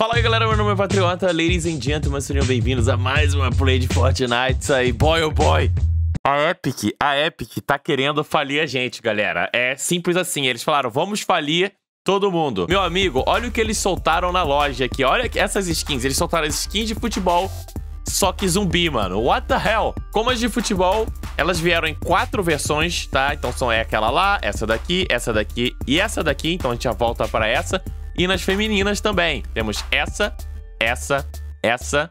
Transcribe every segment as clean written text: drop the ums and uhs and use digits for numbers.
Fala aí, galera, meu nome é Patriota, ladies and gentlemen, sejam bem-vindos a mais uma play de Fortnite. Isso aí, boy oh boy. A Epic tá querendo falir a gente, galera. É simples assim, eles falaram, vamos falir todo mundo. Meu amigo, olha o que eles soltaram na loja aqui, olha essas skins. Eles soltaram as skins de futebol, só que zumbi, mano. What the hell? Como as de futebol, elas vieram em 4 versões, tá? Então são aquela lá, essa daqui e essa daqui. Então a gente já volta pra essa. E nas femininas também. Temos essa e essa.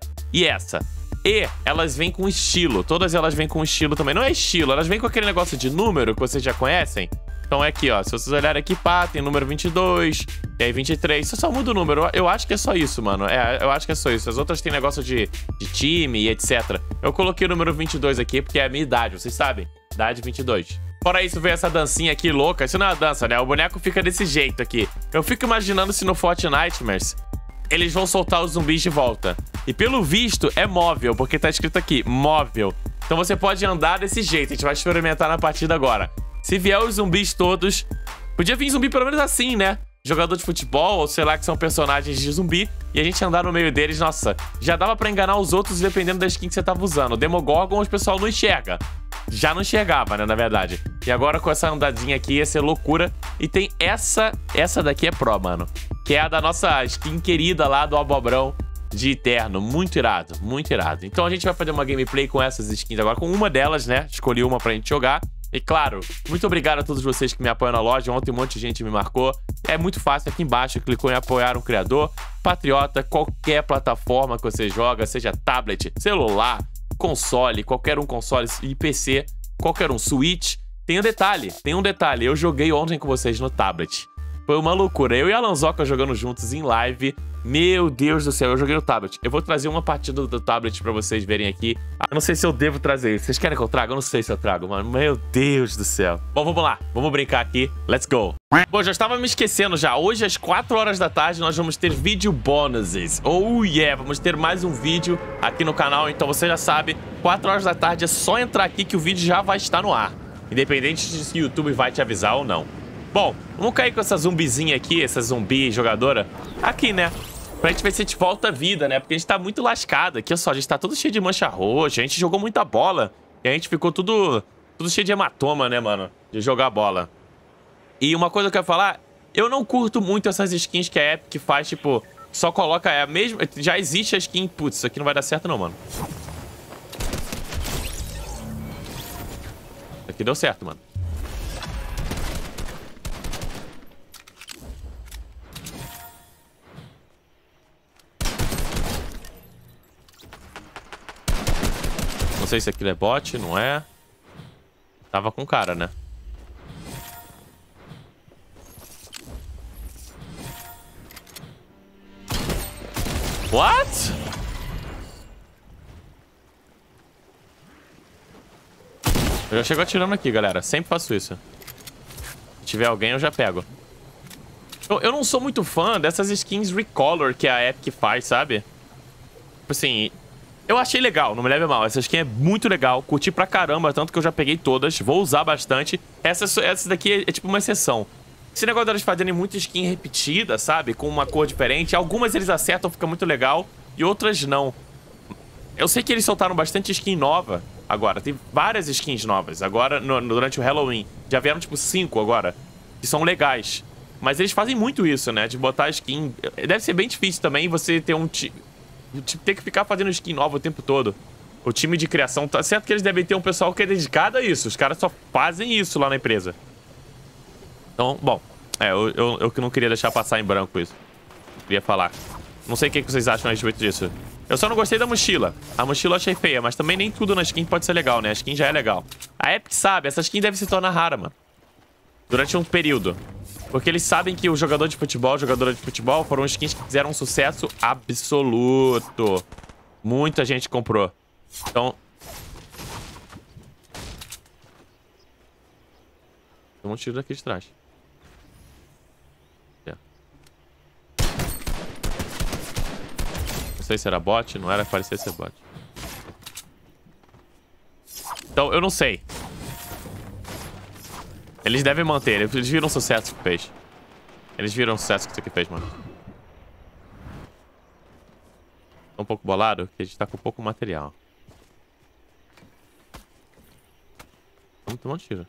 E elas vêm com estilo. Todas elas vêm com estilo também. Não é estilo, elas vêm com aquele negócio de número que vocês já conhecem. Então é aqui, ó. Se vocês olharem aqui, pá, tem número 22, e aí 23. Você só muda o número. Eu acho que é só isso, mano. Eu acho que é só isso. As outras têm negócio de time e etc. Eu coloquei o número 22 aqui porque é a minha idade, vocês sabem. Idade 22. Fora isso, veio essa dancinha aqui louca. Isso não é uma dança, né? O boneco fica desse jeito aqui. Eu fico imaginando se no Fortnite, eles vão soltar os zumbis de volta. E pelo visto, é móvel, porque tá escrito aqui, móvel. Então você pode andar desse jeito. A gente vai experimentar na partida agora. Se vier os zumbis todos... Podia vir zumbi pelo menos assim, né? Jogador de futebol, ou sei lá, que são personagens de zumbi. E a gente andar no meio deles, nossa. Já dava pra enganar os outros dependendo da skin que você tava usando. O Demogorgon, o pessoal não enxerga. Já não enxergava, né, na verdade. E agora com essa andadinha aqui ia ser loucura. E tem essa daqui é pro, mano. Que é a da nossa skin querida lá do Abobrão de Eterno. Muito irado, muito irado. Então a gente vai fazer uma gameplay com essas skins agora. Com uma delas, né, escolhi uma pra gente jogar. E claro, muito obrigado a todos vocês que me apoiam na loja. Ontem um monte de gente me marcou. É muito fácil, aqui embaixo, clicou em apoiar um criador. Patriota, qualquer plataforma que você joga, seja tablet, celular, console, qualquer um console e PC, qualquer um, Switch. Tem um detalhe, eu joguei ontem com vocês no tablet. Foi uma loucura, eu e a Lanzoca jogando juntos em live. Meu Deus do céu, eu joguei no tablet. Eu vou trazer uma partida do tablet pra vocês verem aqui. Eu não sei se eu devo trazer isso. Vocês querem que eu traga? Eu não sei se eu trago, mano. Meu Deus do céu. Bom, vamos lá. Vamos brincar aqui. Let's go. Bom, já estava me esquecendo já. Hoje, às 4 horas da tarde, nós vamos ter vídeo bonuses. Oh, yeah. Vamos ter mais um vídeo aqui no canal. Então, você já sabe, 4 horas da tarde é só entrar aqui que o vídeo já vai estar no ar. Independente de se o YouTube vai te avisar ou não. Bom, vamos cair com essa zumbizinha aqui, essa zumbi jogadora. Aqui, né? Pra gente ver se a gente volta a vida, né? Porque a gente tá muito lascado. Aqui, só, a gente tá todo cheio de mancha roxa. A gente jogou muita bola. E a gente ficou tudo cheio de hematoma, né, mano? De jogar bola. E uma coisa que eu quero falar, eu não curto muito essas skins que a Epic faz, tipo, só coloca a mesma... Já existe a skin... Putz, isso aqui não vai dar certo não, mano. Isso aqui deu certo, mano. Não sei se aquilo é bot, não é? Tava com cara, né? What? Eu já chego atirando aqui, galera. Sempre faço isso. Se tiver alguém, eu já pego. Eu não sou muito fã dessas skins Recolor que a Epic faz, sabe? Tipo assim... Eu achei legal, não me leve mal. Essa skin é muito legal, curti pra caramba, tanto que eu já peguei todas, vou usar bastante. Essa daqui é tipo uma exceção. Esse negócio delas fazerem muita skin repetida, sabe? Com uma cor diferente. Algumas eles acertam, fica muito legal, e outras não. Eu sei que eles soltaram bastante skin nova agora. Tem várias skins novas. Agora, durante o Halloween, já vieram tipo 5 agora, que são legais. Mas eles fazem muito isso, né? De botar skin... Deve ser bem difícil também você ter um... ter que ficar fazendo skin nova o tempo todo. O time de criação, tá certo que eles devem ter um pessoal que é dedicado a isso. Os caras só fazem isso lá na empresa. Então, bom, eu que não queria deixar passar em branco isso. Queria falar. Não sei o que vocês acham a respeito disso. Eu só não gostei da mochila. A mochila eu achei feia, mas também nem tudo na skin pode ser legal, né? A skin já é legal. A Epic sabe, essa skin deve se tornar rara, mano. Durante um período. Porque eles sabem que o jogador de futebol, jogadora de futebol, foram skins que fizeram um sucesso absoluto. Muita gente comprou. Então... Tem um tiro daqui de trás. Não sei se era bot, não era, parecia ser bot. Então, eu não sei. Eles devem manter, eles viram o sucesso que fez. Eles viram o sucesso que isso aqui fez, mano. Tô um pouco bolado, porque a gente tá com pouco material. Vamos tomar um tiro.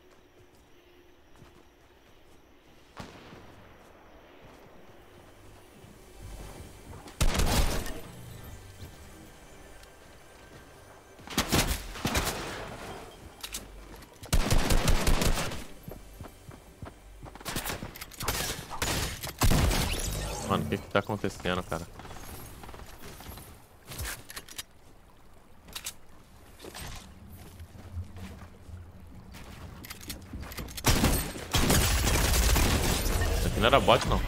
Mano, o que que tá acontecendo, cara? Isso aqui não era bot, não.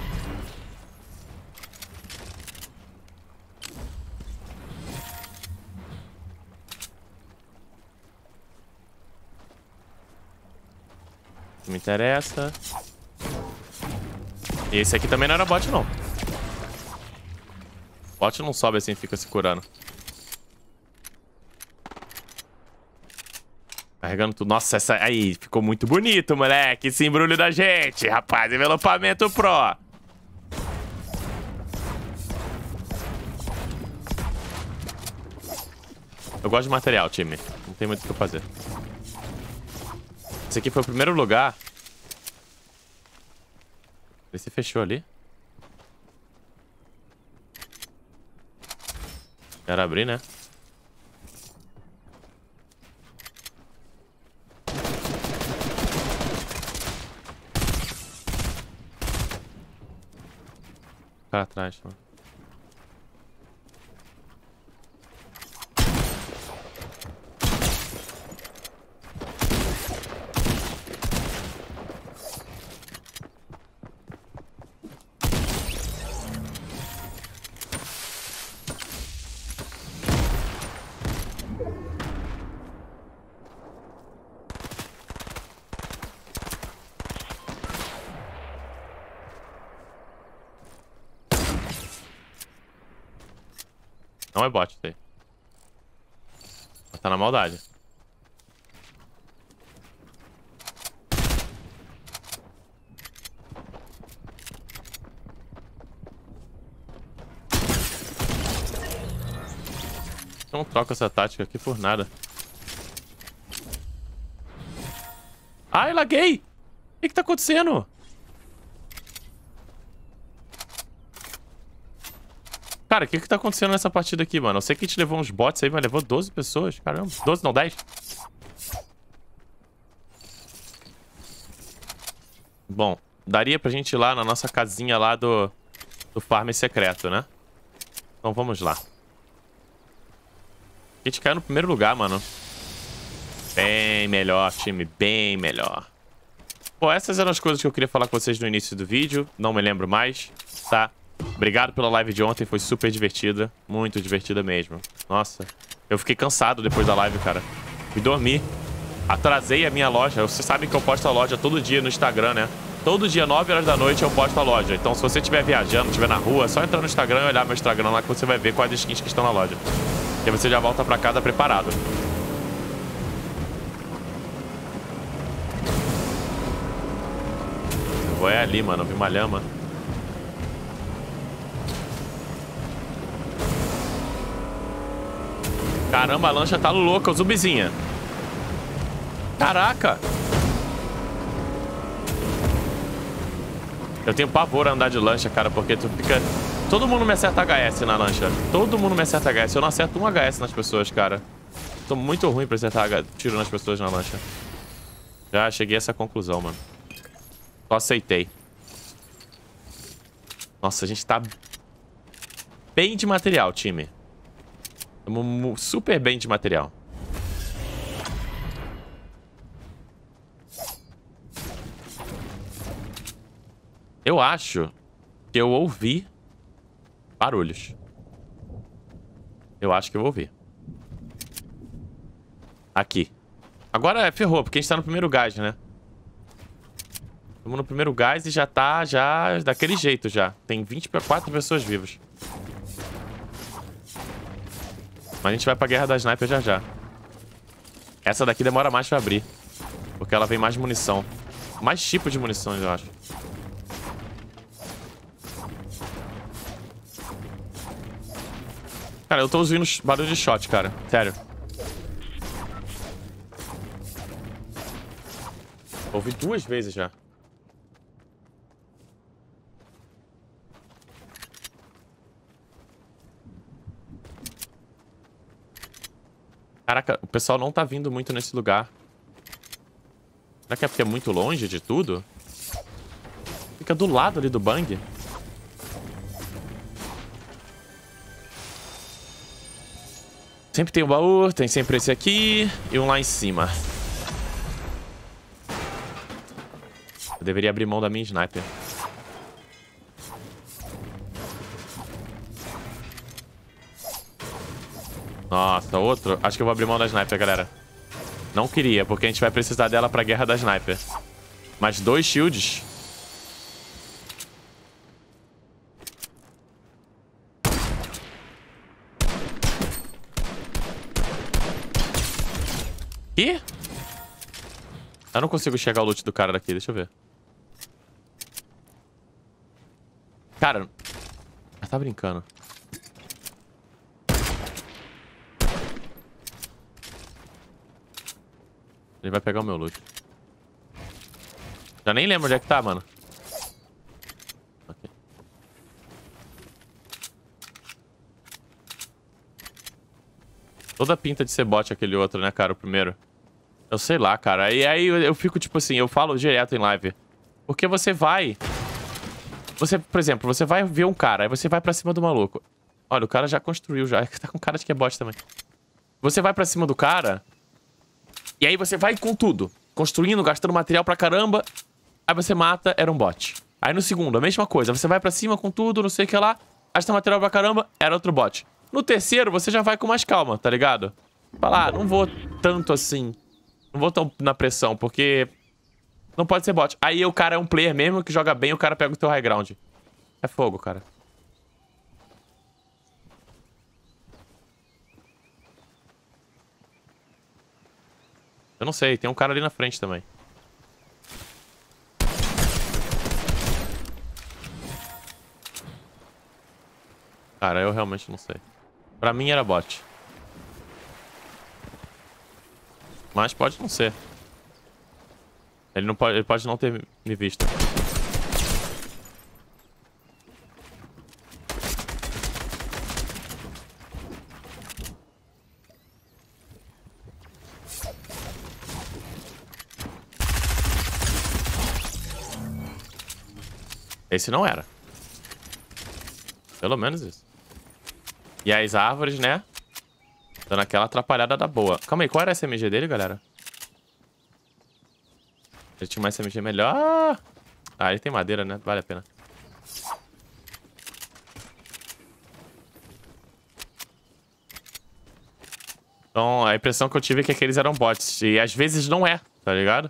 Não me interessa. E esse aqui também não era bot, não. Bot não sobe assim, fica se curando. Carregando tudo. Nossa, essa aí ficou muito bonito, moleque. Esse embrulho da gente, rapaz. Envelopamento Pro. Eu gosto de material, time. Não tem muito o que fazer. Esse aqui foi o primeiro lugar. Ele se fechou ali. Quero abrir, né? Cara atrás, mano. Não é bot isso aí. Mas tá na maldade. Eu não troco essa tática aqui por nada. Ai, laguei! O que tá acontecendo? Cara, o que tá acontecendo nessa partida aqui, mano? Eu sei que a gente levou uns bots aí, mas levou 12 pessoas. Caramba, 12 não, 10. Bom, daria pra gente ir lá na nossa casinha lá do farm secreto, né? Então vamos lá. A gente caiu no primeiro lugar, mano. Bem melhor, time, bem melhor. Bom, essas eram as coisas que eu queria falar com vocês no início do vídeo. Não me lembro mais, tá? Obrigado pela live de ontem, foi super divertida. Muito divertida mesmo. Nossa, eu fiquei cansado depois da live, cara. Fui dormir. Atrasei a minha loja. Vocês sabem que eu posto a loja todo dia no Instagram, né? Todo dia, 9 horas da noite, eu posto a loja. Então, se você estiver viajando, estiver na rua, é só entrar no Instagram e olhar meu Instagram lá que você vai ver quais skins que estão na loja. E aí você já volta pra casa preparado. Eu vou é ali, mano. Eu vi uma lhama. Caramba, a lancha tá louca, o zumbizinha. Caraca. Eu tenho pavor a andar de lancha, cara, porque tu fica... Todo mundo me acerta HS na lancha. Todo mundo me acerta HS. Eu não acerto um HS nas pessoas, cara. Tô muito ruim pra acertar tiro nas pessoas na lancha. Já cheguei a essa conclusão, mano. Só aceitei. Nossa, a gente tá bem de material, time. Estamos super bem de material. Eu acho que eu ouvi barulhos. Eu acho que eu ouvi. Aqui. Agora ferrou, porque a gente tá no primeiro gás, né? Estamos no primeiro gás e já tá daquele jeito já. Tem 24 pessoas vivas. Mas a gente vai pra guerra da sniper já já. Essa daqui demora mais pra abrir. Porque ela vem mais munição. Mais tipo de munições, eu acho. Cara, eu tô ouvindo barulho de shot, cara. Sério. Ouvi 2 vezes já. Caraca, o pessoal não tá vindo muito nesse lugar. Será que é porque é muito longe de tudo? Fica do lado ali do bang. Sempre tem o baú, tem sempre esse aqui e um lá em cima. Eu deveria abrir mão da minha sniper. Nossa, outro? Acho que eu vou abrir mão da sniper, galera. Não queria, porque a gente vai precisar dela pra guerra da sniper. Mais 2 shields. Ih! Eu não consigo chegar ao loot do cara daqui, deixa eu ver. Cara, tá brincando. Ele vai pegar o meu loot. Já nem lembro onde é que tá, mano. Okay. Toda a pinta de ser bot aquele outro, né, cara, o primeiro. Eu sei lá, cara. E aí eu fico, tipo assim, eu falo direto em live. Porque você vai... Você, por exemplo, você vai ver um cara, aí você vai pra cima do maluco. Olha, o cara já construiu, já. Tá com cara de que é bot também. Você vai pra cima do cara... E aí você vai com tudo. Construindo, gastando material pra caramba. Aí você mata, era um bot. Aí no segundo, a mesma coisa. Você vai pra cima com tudo, não sei o que lá. Gasta material pra caramba, era outro bot. No terceiro, você já vai com mais calma, tá ligado? Fala, não vou tanto assim. Não vou tão na pressão, porque... Não pode ser bot. Aí o cara é um player mesmo que joga bem, o cara pega o teu high ground. É fogo, cara. Eu não sei, tem um cara ali na frente também. Cara, eu realmente não sei. Pra mim era bot. Mas pode não ser. Ele pode não ter me visto. Esse não era. Pelo menos isso. E as árvores, né? Dando aquela atrapalhada da boa. Calma aí, qual era a SMG dele, galera? Ele tinha uma SMG melhor. Ah, ele tem madeira, né? Vale a pena. Então, a impressão que eu tive é que aqueles eram bots. E às vezes não é, tá ligado?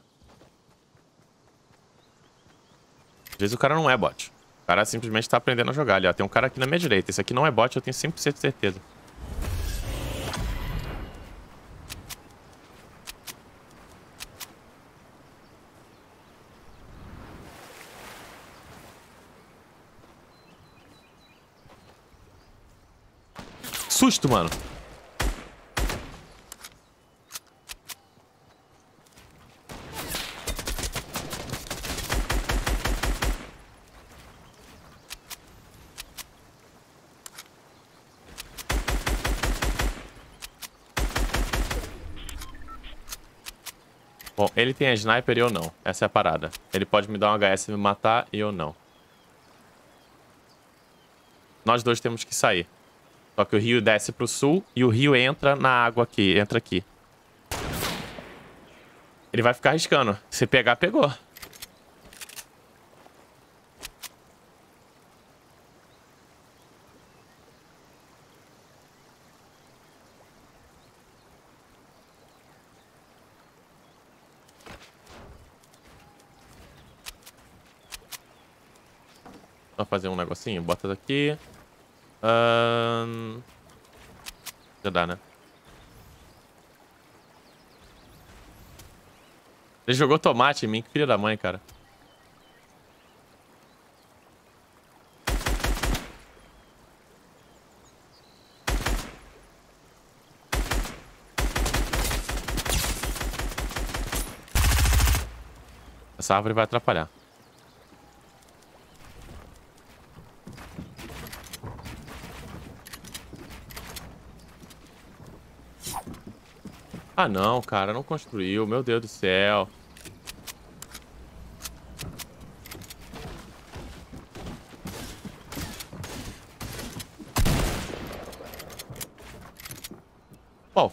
Às vezes o cara não é bot. O cara simplesmente tá aprendendo a jogar ali, ó. Tem um cara aqui na minha direita. Esse aqui não é bot, eu tenho 100% de certeza. Susto, mano. Bom, ele tem a sniper e eu não. Essa é a parada. Ele pode me dar um HS e me matar e eu não. Nós dois temos que sair. Só que o rio desce pro sul e o rio entra na água aqui. Entra aqui. Ele vai ficar arriscando. Se pegar, pegou. Vamos fazer um negocinho. Bota daqui. Já dá, né? Ele jogou tomate em mim. Que filho da mãe, cara. Essa árvore vai atrapalhar. Ah, não, cara. Não construiu. Meu Deus do céu. Bom.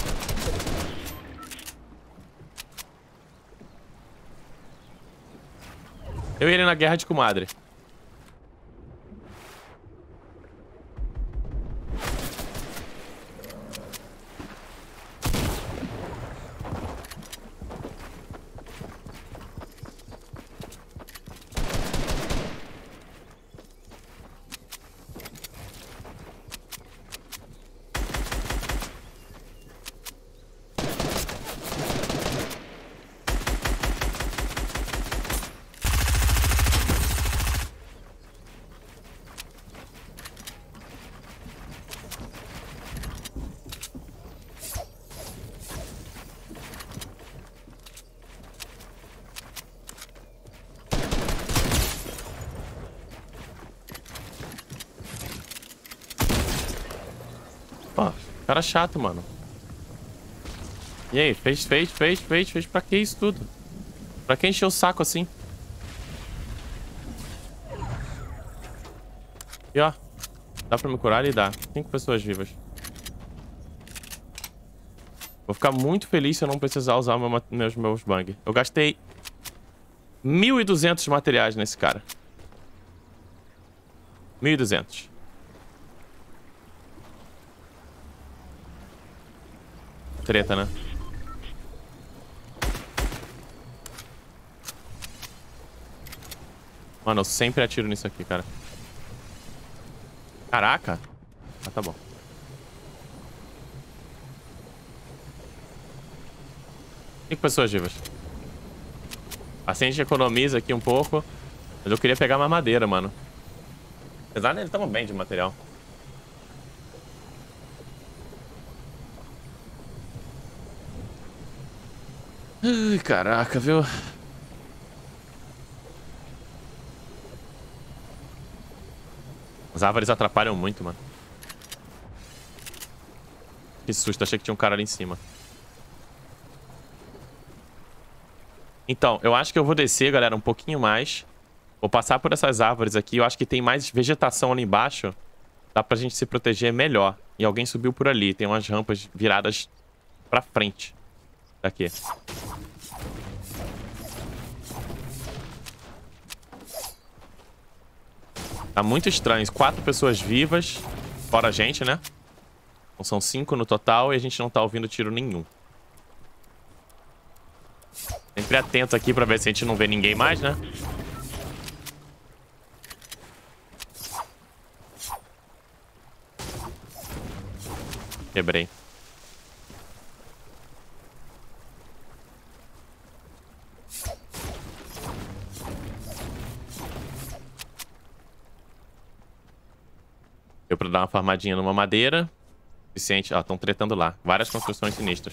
Eu iria na guerra de comadre. Pô, cara chato, mano. E aí, fez. Pra que isso tudo? Pra que encher o saco assim? E ó, dá pra me curar e dá. 5 pessoas vivas. Vou ficar muito feliz se eu não precisar usar meus bang. Eu gastei 1.200 materiais nesse cara. 1.200. Treta, né? Mano, eu sempre atiro nisso aqui, cara. Caraca. Ah, tá bom. 5 pessoas vivas. Assim a gente economiza aqui um pouco. Mas eu queria pegar mais madeira, mano. Apesar de eles estão bem de material. Ai, caraca, viu? As árvores atrapalham muito, mano. Que susto, achei que tinha um cara ali em cima. Então, eu acho que eu vou descer, galera, um pouquinho mais. Vou passar por essas árvores aqui. Eu acho que tem mais vegetação ali embaixo. Dá pra gente se proteger melhor. E alguém subiu por ali. Tem umas rampas viradas pra frente. Daqui. Tá muito estranho. 4 pessoas vivas. Fora a gente, né? Então são 5 no total e a gente não tá ouvindo tiro nenhum. Sempre atento aqui pra ver se a gente não vê ninguém mais, né? Quebrei. Deu pra dar uma farmadinha numa madeira. Suficiente. Ó, estão tretando lá. Várias construções sinistras.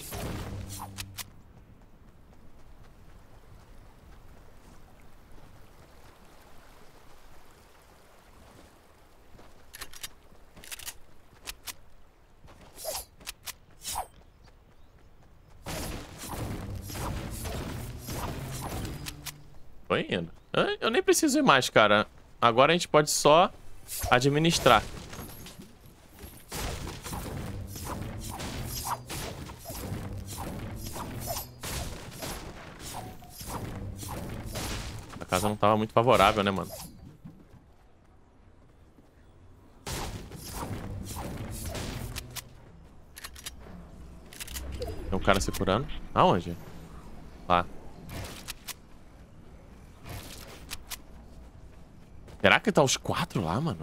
Tô indo. Eu nem preciso ir mais, cara. Agora a gente pode só administrar. A casa não tava muito favorável, né, mano? Tem um cara se curando. Aonde? Lá. Será que tá os 4 lá, mano?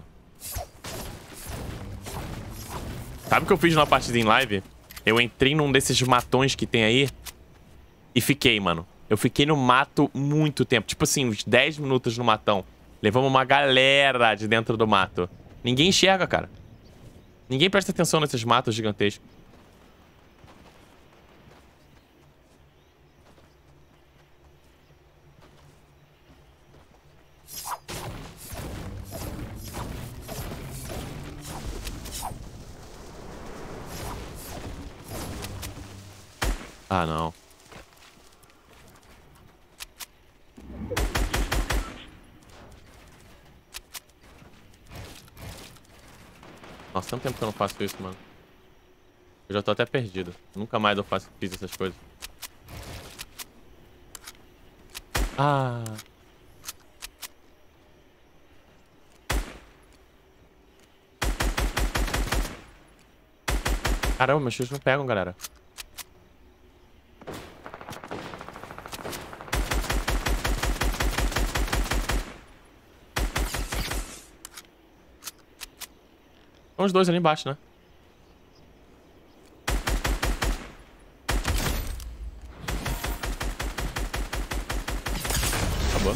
Sabe o que eu fiz numa partida em live? Eu entrei num desses matões que tem aí e fiquei, mano. Eu fiquei no mato muito tempo. Tipo assim, uns 10 minutos no matão. Levamos uma galera de dentro do mato. Ninguém enxerga, cara. Ninguém presta atenção nesses matos gigantescos. Ah, não. Nossa, tanto tempo que eu não faço isso, mano. Eu já tô até perdido. Nunca mais eu fiz essas coisas. Ah. Caramba, meus tiros não pegam, galera. São os dois ali embaixo, né? Acabou.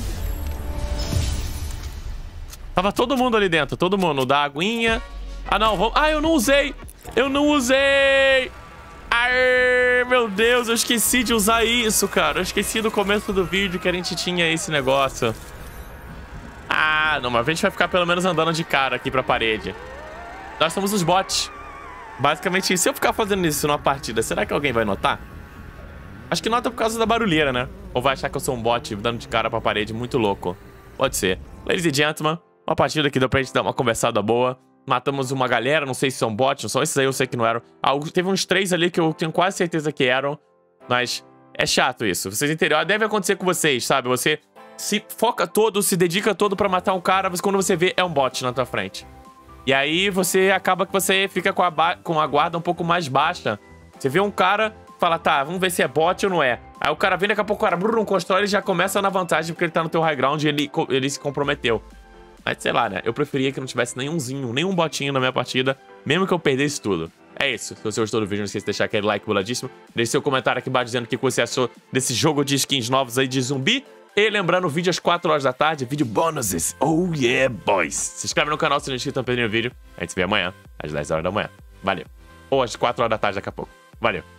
Tava todo mundo ali dentro, todo mundo. Da aguinha. Ah, não. Vamos... Ah, eu não usei. Eu não usei. Aê, meu Deus, eu esqueci de usar isso, cara. Eu esqueci do começo do vídeo que a gente tinha esse negócio. Ah, não, mas a gente vai ficar pelo menos andando de cara aqui pra parede. Nós somos os bots. Basicamente isso. Se eu ficar fazendo isso numa partida, será que alguém vai notar? Acho que nota por causa da barulheira, né? Ou vai achar que eu sou um bot dando de cara pra parede muito louco. Pode ser. Ladies and gentlemen, uma partida que deu pra gente dar uma conversada boa. Matamos uma galera, não sei se são bots, não são esses aí, eu sei que não eram. Teve uns 3 ali que eu tenho quase certeza que eram. Mas é chato isso. Vocês entenderam? Deve acontecer com vocês, sabe? Você se foca todo, se dedica todo pra matar um cara, mas quando você vê, é um bot na tua frente. E aí você acaba que você fica com a guarda um pouco mais baixa. Você vê um cara, fala, tá, vamos ver se é bot ou não é. Aí o cara vem, daqui a pouco o cara não constrói, ele já começa na vantagem porque ele tá no teu high ground e ele se comprometeu. Mas sei lá, né? Eu preferia que não tivesse nenhum botinho na minha partida, mesmo que eu perdesse tudo. É isso. Se você gostou do vídeo, não esqueça de deixar aquele like boladíssimo. Deixe seu comentário aqui embaixo dizendo o que você achou desse jogo de skins novos aí de zumbi. E lembrando, o vídeo às 4 horas da tarde, vídeo bônus. Oh yeah, boys. Se inscreve no canal se não é inscrito, não perdendo o vídeo. A gente se vê amanhã, às 10 horas da manhã. Valeu. Ou às 4 horas da tarde daqui a pouco. Valeu.